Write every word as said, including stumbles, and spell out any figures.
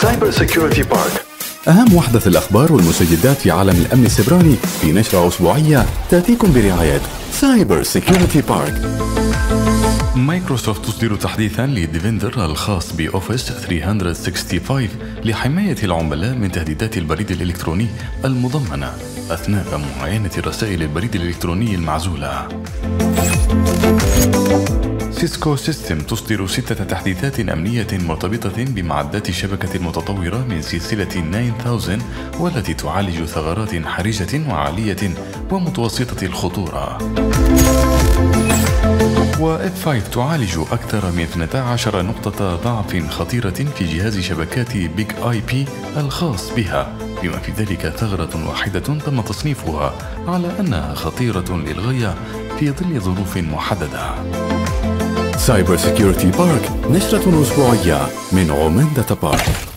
سايبر سيكيورتي بارك. أهم وحدة الأخبار والمستجدات في عالم الأمن السيبراني في نشرة أسبوعية تأتيكم برعاية سايبر سيكيورتي بارك. مايكروسوفت تصدر تحديثا لديفندر الخاص بأوفيس ثلاثمئة وخمسة وستين لحماية العملاء من تهديدات البريد الإلكتروني المضمنة أثناء معاينة رسائل البريد الإلكتروني المعزولة. سيسكو سيستم تصدر ستة تحديثات أمنية مرتبطة بمعدات الشبكة المتطورة من سلسلة تسعة آلاف والتي تعالج ثغرات حرجة وعالية ومتوسطة الخطورة. و إف خمسة تعالج أكثر من اثنتي عشرة نقطة ضعف خطيرة في جهاز شبكات بيج آي بي الخاص بها، بما في ذلك ثغرة واحدة تم تصنيفها على أنها خطيرة للغاية في ظل ظروف محددة. سايبر سيكيورتي بارك، نشرة أسبوعية من عمان داتا بارك.